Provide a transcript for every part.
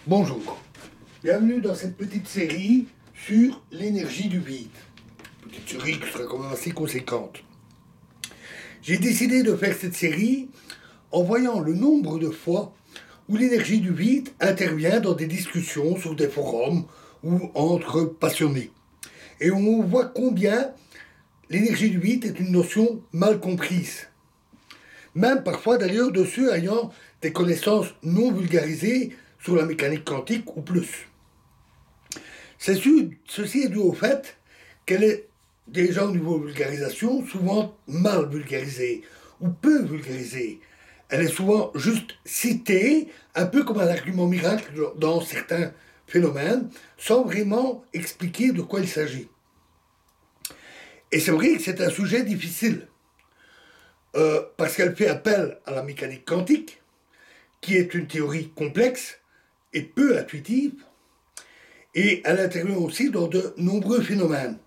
Bonjour, bienvenue dans cette petite série sur l'énergie du vide. Petite série qui sera quand même assez conséquente. J'ai décidé de faire cette série en voyant le nombre de fois où l'énergie du vide intervient dans des discussions sur des forums ou entre passionnés. Et on voit combien l'énergie du vide est une notion mal comprise. Même parfois d'ailleurs de ceux ayant des connaissances non vulgarisées sur la mécanique quantique ou plus. Ceci est dû au fait qu'elle est déjà au niveau de vulgarisation souvent mal vulgarisée ou peu vulgarisée. Elle est souvent juste citée, un peu comme un argument miracle dans certains phénomènes, sans vraiment expliquer de quoi il s'agit. Et c'est vrai que c'est un sujet difficile, parce qu'elle fait appel à la mécanique quantique, qui est une théorie complexe et peu intuitive, et elle intervient aussi dans de nombreux phénomènes,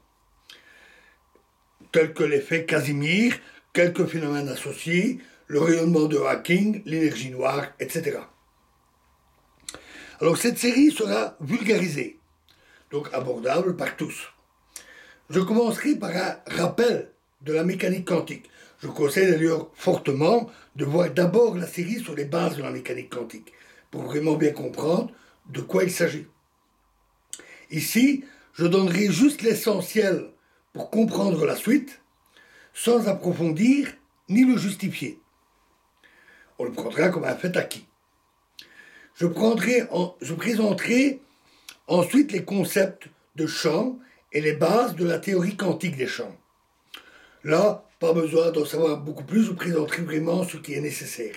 tels que l'effet Casimir, quelques phénomènes associés, le rayonnement de Hawking, l'énergie noire, etc. Alors cette série sera vulgarisée, donc abordable par tous. Je commencerai par un rappel de la mécanique quantique. Je conseille d'ailleurs fortement de voir d'abord la série sur les bases de la mécanique quantique, pour vraiment bien comprendre de quoi il s'agit. Ici, je donnerai juste l'essentiel pour comprendre la suite, sans approfondir ni le justifier. On le prendra comme un fait acquis. Je présenterai ensuite les concepts de champ et les bases de la théorie quantique des champs. Là, pas besoin d'en savoir beaucoup plus, je présenterai vraiment ce qui est nécessaire.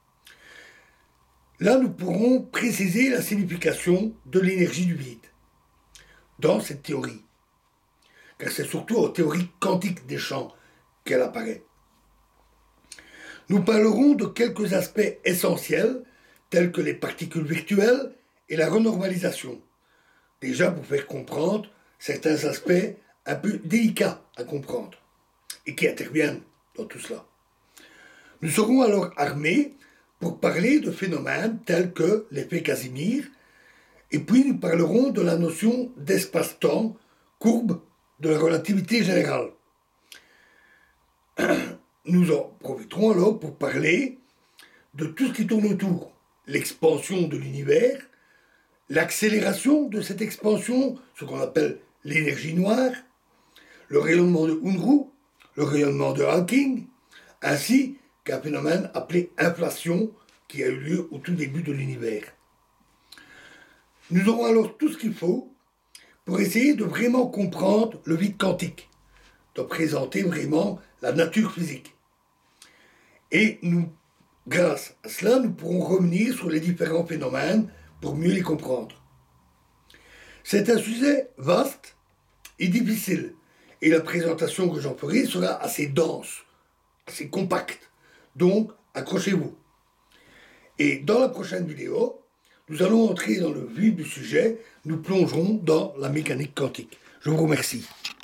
Là, nous pourrons préciser la signification de l'énergie du vide dans cette théorie, car c'est surtout en théorie quantique des champs qu'elle apparaît. Nous parlerons de quelques aspects essentiels, tels que les particules virtuelles et la renormalisation, déjà pour faire comprendre certains aspects un peu délicats à comprendre, et qui interviennent dans tout cela. Nous serons alors armés pour parler de phénomènes tels que l'effet Casimir, et puis nous parlerons de la notion d'espace-temps, courbe de la relativité générale. Nous en profiterons alors pour parler de tout ce qui tourne autour, l'expansion de l'univers, l'accélération de cette expansion, ce qu'on appelle l'énergie noire, le rayonnement de Unruh, le rayonnement de Hawking, ainsi qu'un phénomène appelé inflation qui a eu lieu au tout début de l'univers. Nous aurons alors tout ce qu'il faut pour essayer de vraiment comprendre le vide quantique, de présenter vraiment la nature physique. Et grâce à cela, nous pourrons revenir sur les différents phénomènes pour mieux les comprendre. C'est un sujet vaste et difficile, et la présentation que j'en ferai sera assez dense, assez compacte. Donc, accrochez-vous. Et dans la prochaine vidéo, nous allons entrer dans le vif du sujet, nous plongerons dans la mécanique quantique. Je vous remercie.